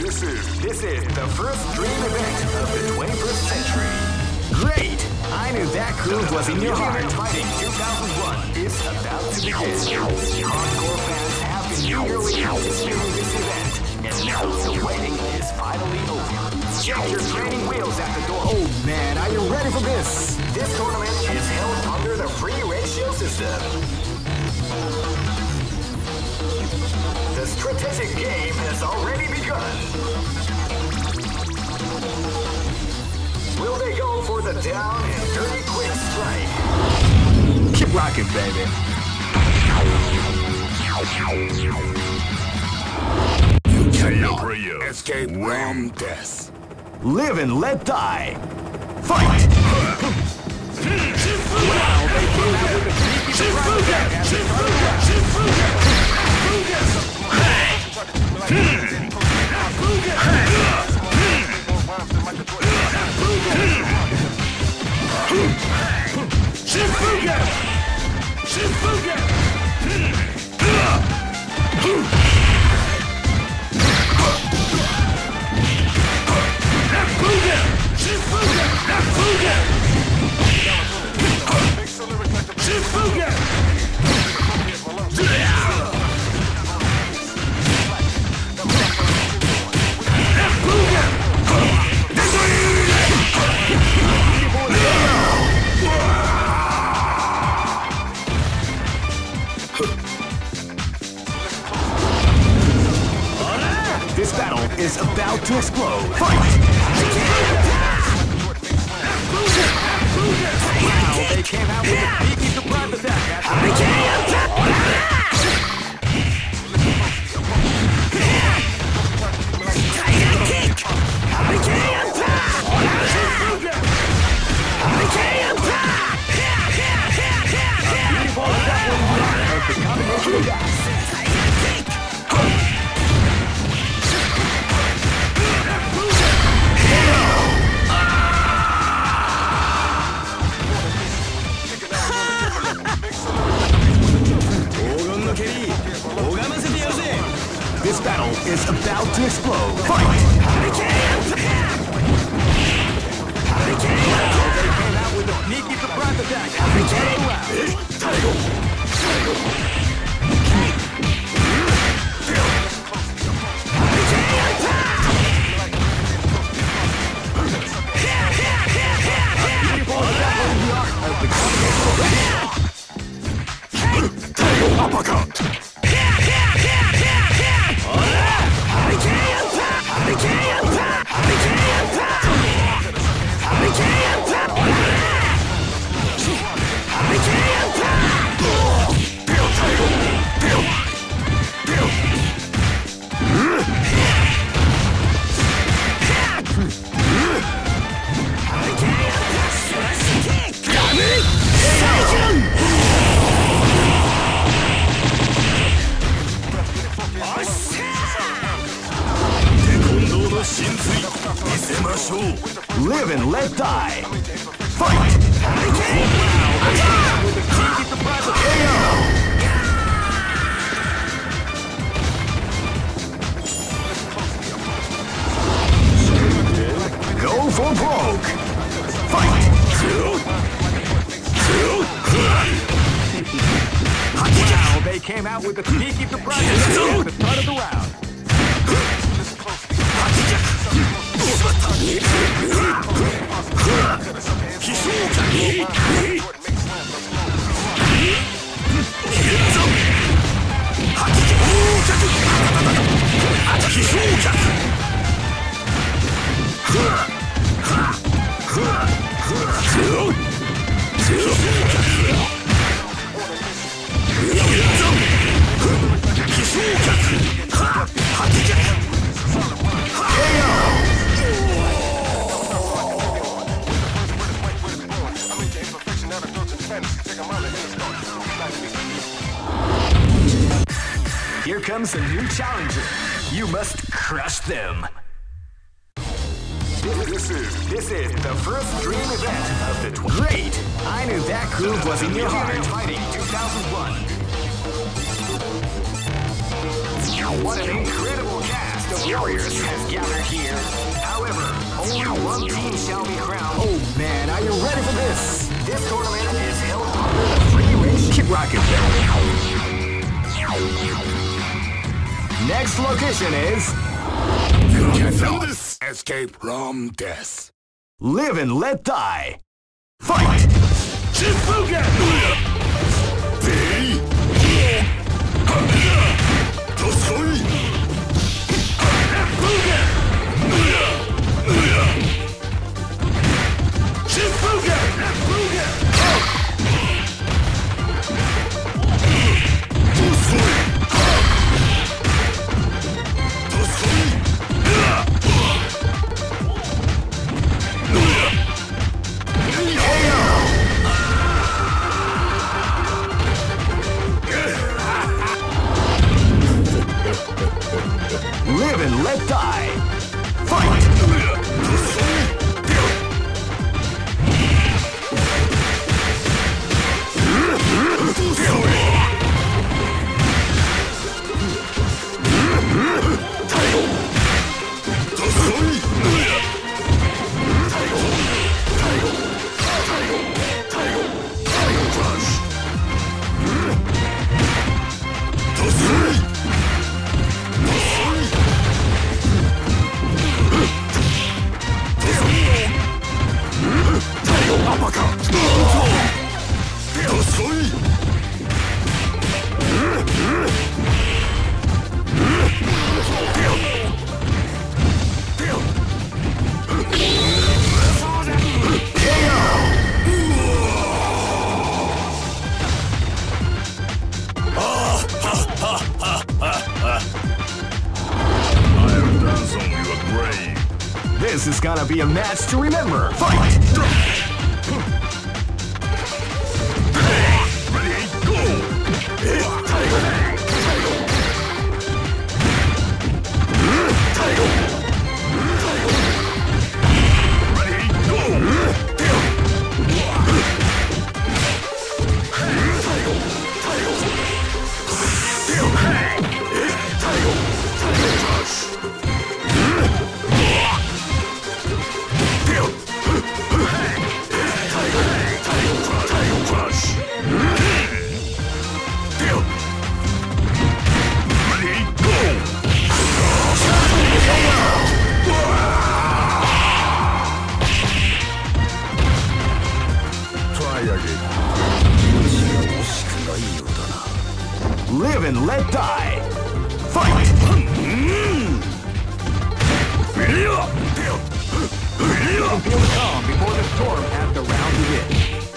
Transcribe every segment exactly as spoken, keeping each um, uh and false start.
This is this is the first dream event of the twenty-first century. Great! I knew that groove was in your heart. Fighting two thousand one is about to begin. Hardcore fans have been eagerly anticipating this event, and now the waiting is finally over. Check your training wheels at the door. Oh man, are you ready for this? This tournament is held under the free ratio system. The strategic game has already begun. Will they go for the down and dirty quick strike? Keep rocking, baby. You cannot escape from death. Live and let die. Fight! Wow, they came out with a sneaky surprise attack at the start of the round. Shifuga! Shifuga! Nafuga! Shifuga! Nafuga! Shifuga! This battle is about to explode. Fight! Wow, they came out with a sneaky surprise attack at the This battle is about to explode. Fight! Wow, they came out with a sneaky surprise attack at the start of the Uppercut! Live and let die. Fight! Go for broke. Fight! Wow, they came out with a sneaky surprise at the start of the round. Here comes a new challenger. You must crush them. This is this is the first dream event of the tw- Great! I knew that groove was in your heart. Fighting two thousand one. What an incredible cast list of warriors has gathered here. However, only one team shall be crowned. Oh man, are you ready for this? This tournament is held under the free range. Keep rocking, Next location is You cannot escape from death. Live and Let Die. Fight! Shifuga! Be! Tosoi! Shifuga! Shifuga! Tosoi! Live and Let Die. Fight! This is gonna be a match to remember. Fight! Ready, go! Live and Let Die. Fight! You can feel the calm before the storm as the round begins.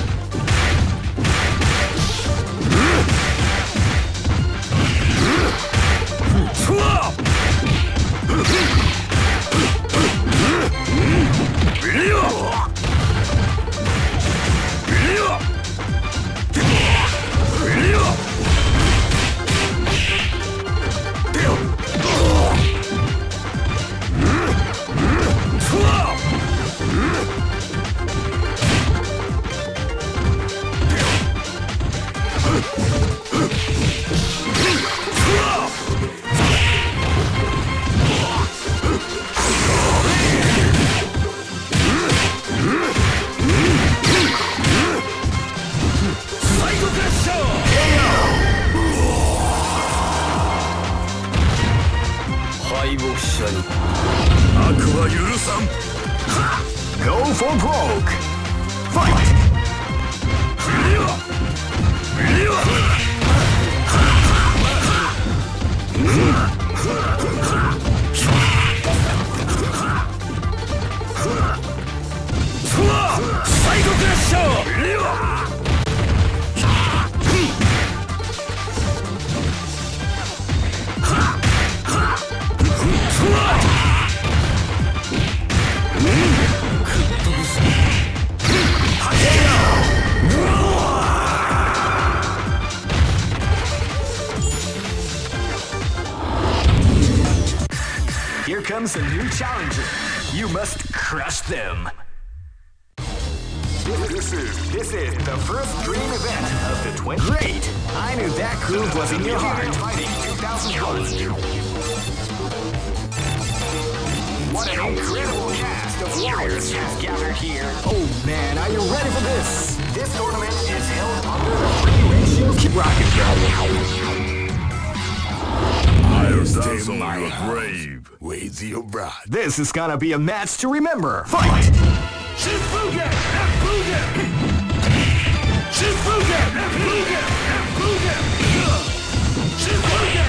Go for broke. Fight! Here comes a new challenger. You must crush them. This is this is the first dream event of the twenty. Great! I knew that groove was in your heart. Fighting two thousand one. What an incredible cast of warriors has gathered here. Oh man, are you ready for this? This tournament is held under the free ratio. Keep rocking, brother. I'll stay on your grave with your blood. This is gonna be a match to remember. Fight! Shifugen! Fugen! Shifugen! Fugen! Fugen! Shifugen!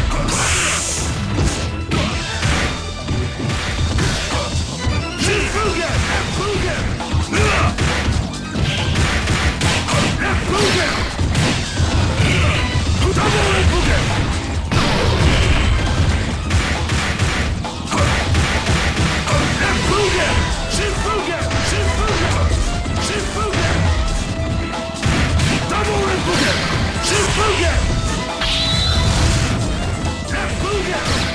Shifugen! Fugen! Fugen! Double Fugen! Fugen! Shifugen! Shifugen! Shifugen! Double Fugen! Shifugen! Fugen!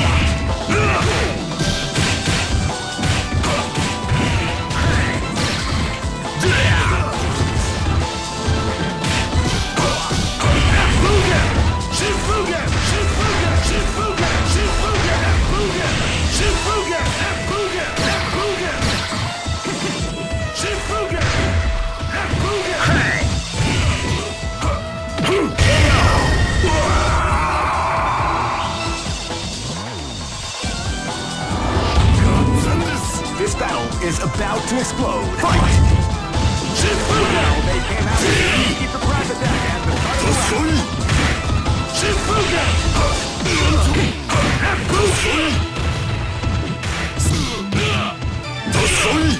This battle is about to explode. Fight! Now they came out to keep the prize attack and the title round. Shifugen! Shifugen!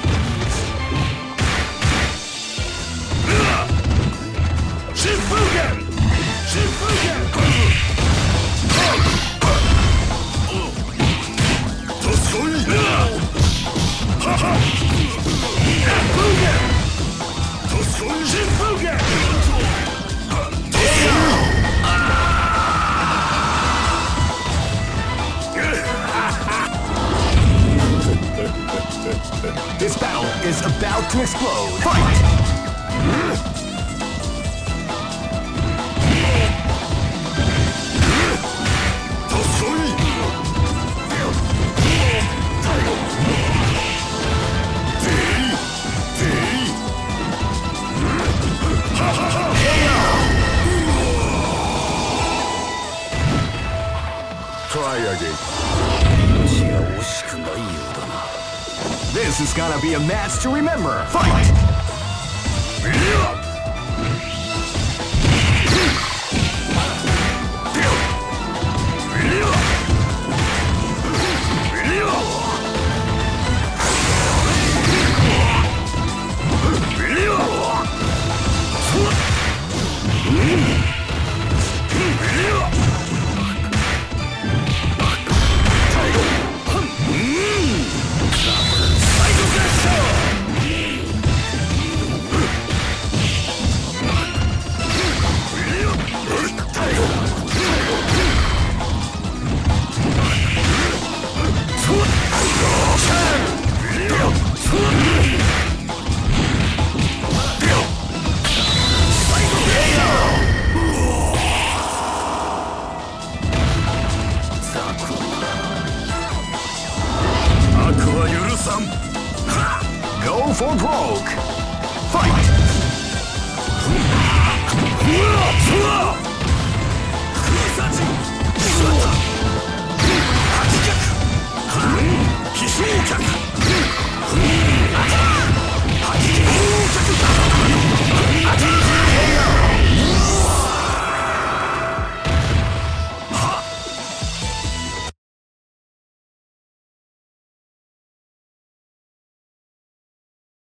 This battle is about to explode. Fight! Try again. This is gonna be a match to remember. Fight! Go for broke!